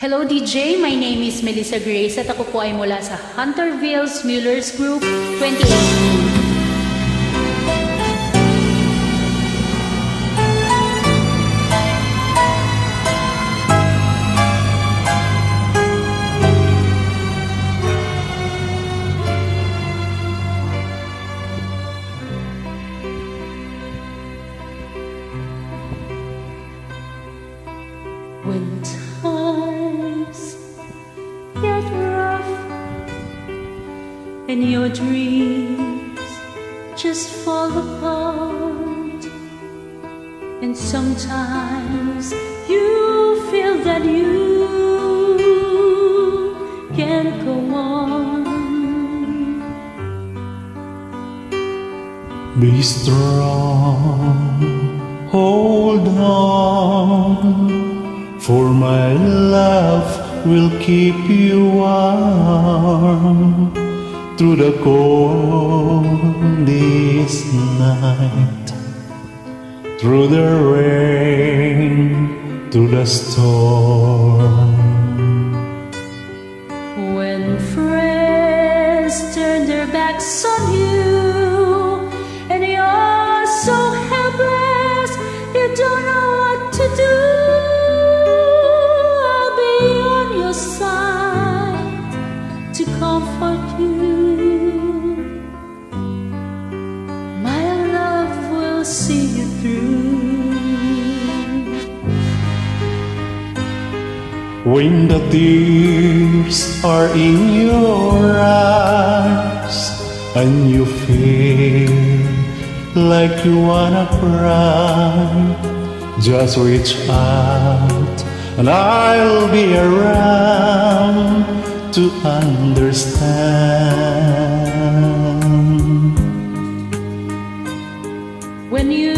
Hello DJ, my name is Melissa Grace at ako po ay mula sa Hunterville's Mueller's Group 2018. When times get rough and your dreams just fall apart, and sometimes you feel that you can't go on, be strong, hold on, for my love will keep you warm through the coldest night, through the rain, through the storm. When friends turn their backs on you and you're so helpless, you don't know what to do, to comfort you. My love will see you through. When the tears are in your eyes and you feel like you wanna cry, just reach out and I'll be around to understand. When you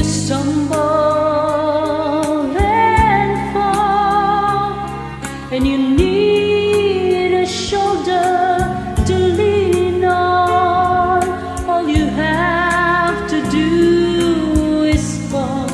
stumble and fall and you need a shoulder to lean on, all you have to do is fall,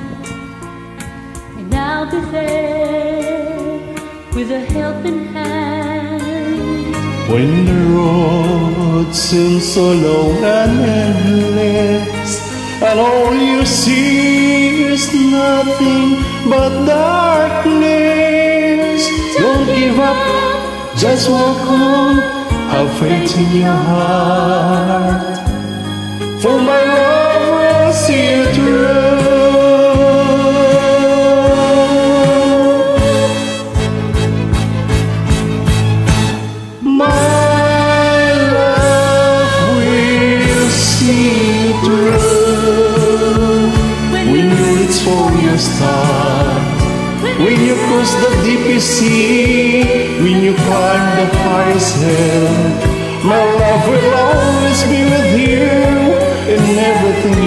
and I'll be there with a helping hand. When the road seems so long and endless, and all you see is nothing but darkness, don't give up, just walk on, have faith in your heart, for my love will see you through. When you cross the deepest sea, when you climb the highest hill, my love will always be with you in everything